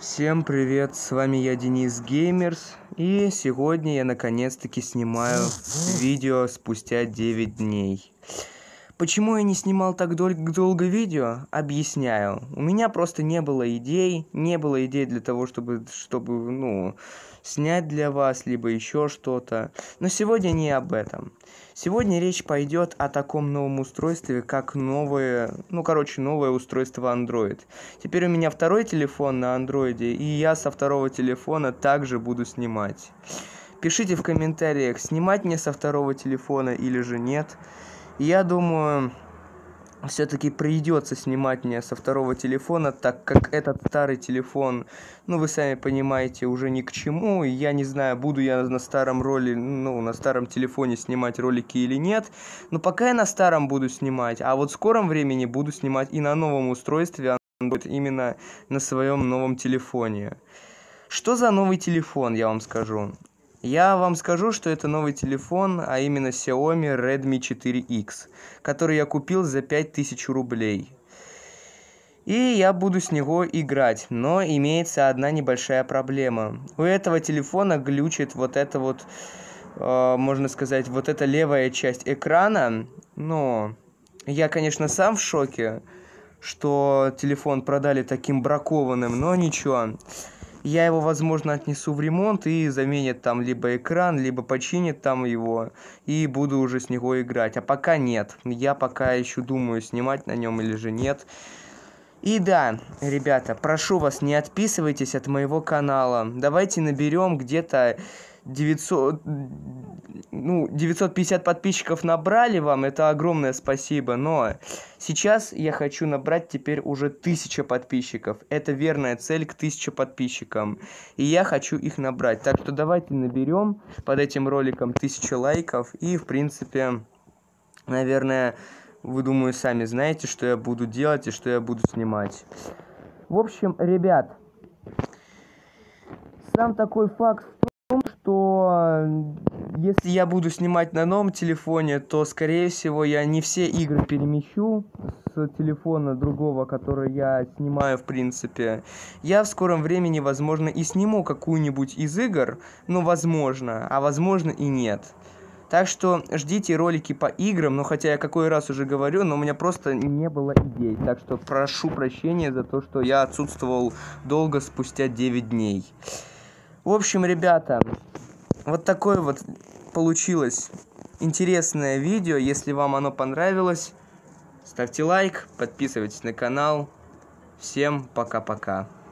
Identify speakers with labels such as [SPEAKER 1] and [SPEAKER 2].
[SPEAKER 1] Всем привет, с вами я, Денис Геймерс, и сегодня я наконец-таки снимаю видео спустя 9 дней. Почему я не снимал так долго видео? Объясняю. У меня просто не было идей для того, чтобы снять для вас, либо еще что-то. Но сегодня не об этом. Сегодня речь пойдет о таком новом устройстве, как новое устройство Android. Теперь у меня второй телефон на Android, и я со второго телефона также буду снимать. Пишите в комментариях, снимать мне со второго телефона или же нет. Я думаю, все-таки придется снимать мне со второго телефона, так как этот старый телефон, вы сами понимаете, уже ни к чему. И я не знаю, буду я на старом телефоне снимать ролики или нет. Но пока я на старом буду снимать, а вот в скором времени буду снимать и на новом устройстве, именно на своем новом телефоне. Что за новый телефон, я вам скажу. Я вам скажу, что это новый телефон, а именно Xiaomi Redmi 4X, который я купил за 5000 рублей. И я буду с него играть, но имеется одна небольшая проблема. У этого телефона глючит можно сказать, вот эта левая часть экрана. Но я, конечно, сам в шоке, что телефон продали таким бракованным, но ничего. Я его, возможно, отнесу в ремонт и заменят там либо экран, либо починят там его, и буду уже с него играть. А пока нет. Я пока еще думаю, снимать на нем или же нет. И да, ребята, прошу вас, не отписывайтесь от моего канала. Давайте наберем где-то 950 подписчиков набрали вам, это огромное спасибо, но сейчас я хочу набрать теперь уже 1000 подписчиков. Это верная цель к 1000 подписчикам, и я хочу их набрать. Так что давайте наберем под этим роликом 1000 лайков, и в принципе, наверное, вы, думаю, сами знаете, что я буду делать и что я буду снимать. В общем, ребят, сам такой факт в том, что если я буду снимать на новом телефоне, то, скорее всего, я не все игры перемещу с телефона другого, который я снимаю, в принципе. Я в скором времени, возможно, и сниму какую-нибудь из игр, возможно, а возможно и нет. Так что ждите ролики по играм, хотя я какой раз уже говорю, но у меня просто не было идей. Так что прошу прощения за то, что я отсутствовал долго спустя 9 дней. В общем, ребята, вот такое вот получилось интересное видео. Если вам оно понравилось, ставьте лайк, подписывайтесь на канал. Всем пока-пока.